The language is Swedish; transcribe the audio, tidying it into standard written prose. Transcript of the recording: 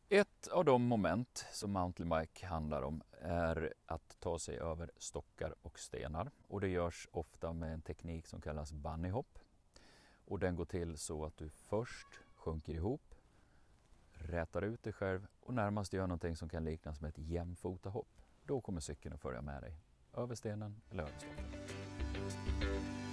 Ett av de moment som mountainbike handlar om är att ta sig över stockar och stenar. Och det görs ofta med en teknik som kallas bunny hop. Och den går till så att du först sjunker ihop, rätar ut dig själv och närmast gör någonting som kan liknas med ett jämfota hopp. Då kommer cykeln att följa med dig över stenen eller över stocken.